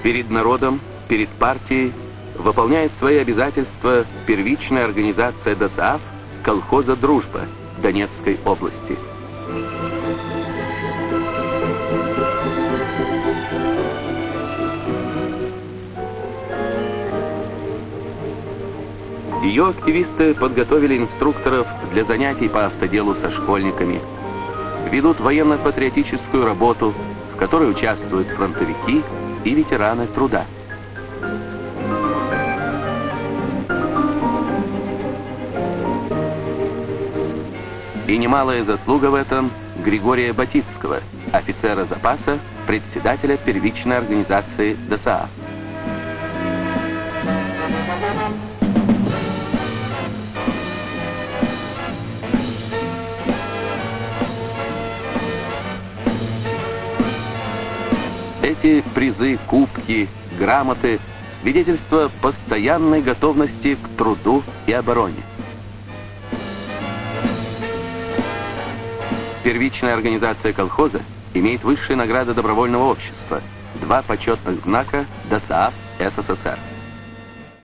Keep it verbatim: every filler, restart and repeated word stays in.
Перед народом, перед партией выполняет свои обязательства первичная организация ДОСААФ колхоза «Дружба» Донецкой области. Ее активисты подготовили инструкторов для занятий по автоделу со школьниками, ведут военно-патриотическую работу, в которой участвуют фронтовики и ветераны труда. И немалая заслуга в этом Григория Батицкого, офицера запаса, председателя первичной организации ДОСААФ. Эти призы, кубки, грамоты — свидетельство постоянной готовности к труду и обороне. Первичная организация колхоза имеет высшие награды добровольного общества, два почетных знака ДОСААФ СССР.